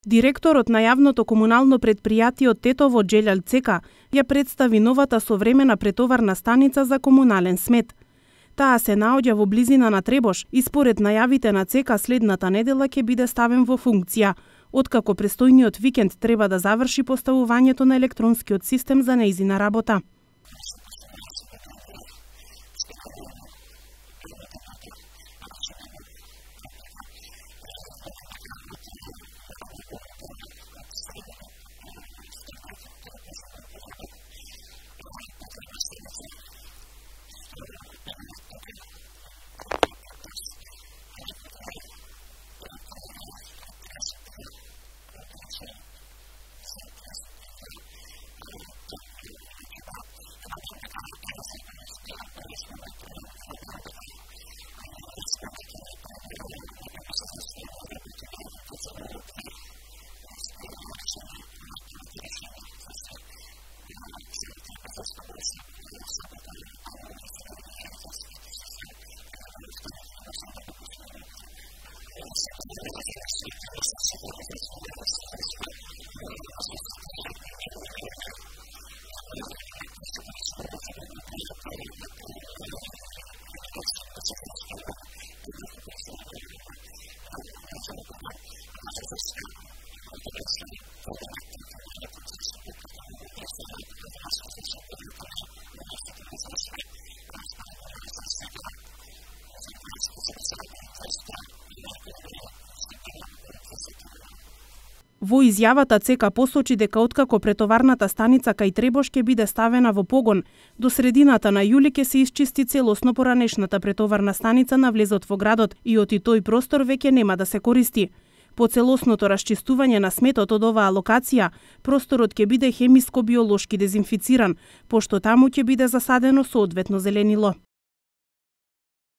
Директорот на јавното комунално претпријатие од Тетово Џелјал Цека ја представи новата современа претоварна станица за комунален смет. Таа се наоѓа во близина на Требош и според најавите на Цека следната недела ќе биде ставен во функција, откако престојниот викенд треба да заврши поставувањето на електронскиот систем за нејзина работа. Во изјавата Цека посочи дека откако претоварната станица кај Требош ќе биде ставена во погон, до средината на јули ќе се исчисти целосно поранешната претоварна станица на влезот во градот и оти тој простор веќе нема да се користи. По целосното расчистување на сметот од оваа локација, просторот ќе биде хемиско-биолошки дезинфициран, пошто таму ќе биде засадено соодветно зеленило.